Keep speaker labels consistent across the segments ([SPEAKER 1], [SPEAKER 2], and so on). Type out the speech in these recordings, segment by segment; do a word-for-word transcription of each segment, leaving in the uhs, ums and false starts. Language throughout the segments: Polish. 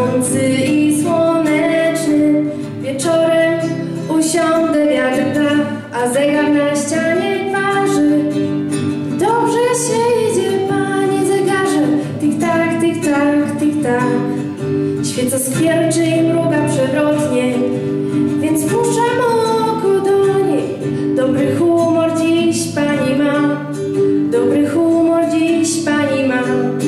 [SPEAKER 1] gorący i słoneczny. Wieczorem usiądę, wiatr da, a zegar na ścianie waży. Dobrze się idzie, panie zegarze, tik-tak, tik-tak, tik-tak. Świeca skwierczy i mruga przewrotnie, więc puszczam oko do niej. Dobry humor dziś pani ma, dobry humor dziś pani ma.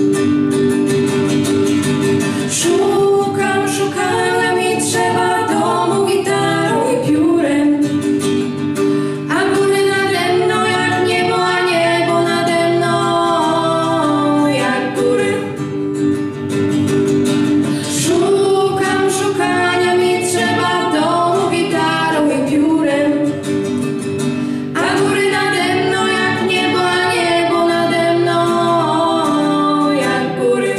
[SPEAKER 1] Szukam, szukania mi trzeba domu gitarą i piórem, a góry nade mną jak niebo, a niebo nade mną jak góry. Szukam, szukania mi trzeba domu gitarą i piórem, a góry nade mną jak niebo, a niebo nade mną jak góry.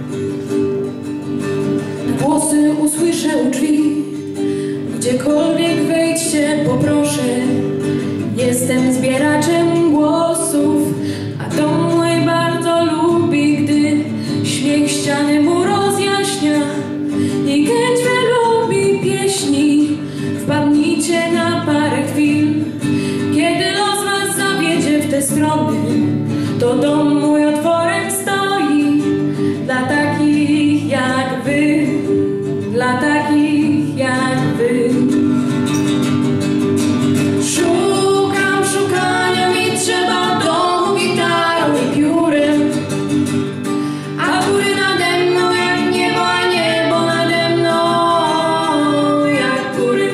[SPEAKER 1] Głosy usłyszę u drzwi, gdziekolwiek wejdźcie poproszę. Jestem zbieraczem głosów, a dom mój bardzo lubi, gdy śmiech ściany mu rozjaśnia i gędźwę lubi pieśni. Wpadnijcie na parę chwil, kiedy los was zawiedzie w te strony, to dom mój otworem stoi dla takich jak wy, dla takich jak wy. Szukam, szukania mi trzeba domu gitarą i piórem, a góry nade mną jak niebo, a niebo nade mną jak góry.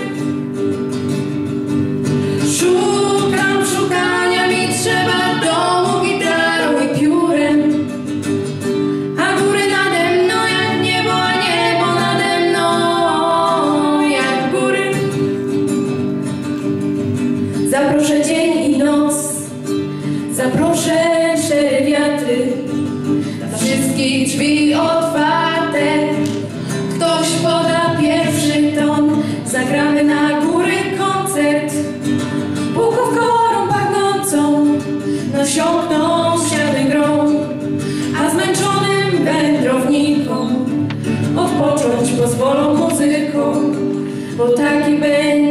[SPEAKER 1] Szukam, szukania mi trzeba domu gitarą i piórem, a góry nade mną jak niebo, a niebo nade mną jak góry. Zaproszę dzień i noc, zaproszę cztery wiatry, dla wszystkich drzwi otwarte. Ktoś poda pierwszy ton, zagramy na góry koncert. Puchów korą pachnącą nasiąkną ściany grą, a zmęczonym wędrownikom odpocząć pozwolą muzyką, bo taki będzie